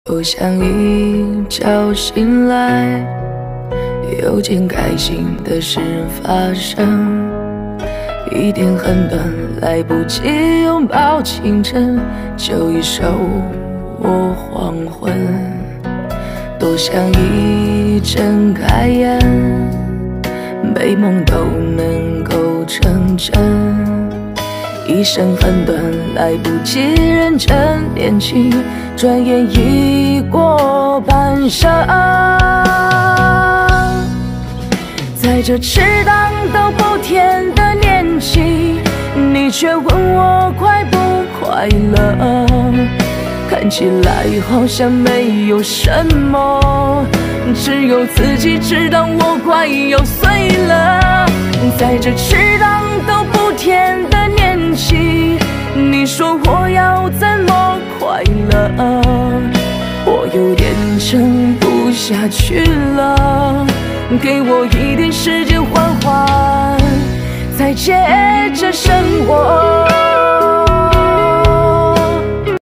不想一觉醒来，有件开心的事发生，一天很短，来不及拥抱清晨，就已收获黄昏。多想一睁开眼，美梦都能够成真。一生很短，来不及认真练习，转眼已过半生。在这迟荡都不甜的年纪，你却问我快不快乐，看起来好像没有什么，只有自己知道我快要碎了。在这迟荡都不甜的年纪，你说我要怎么快乐，我有点撑不下去了，给我一点时间缓缓，再接着生活。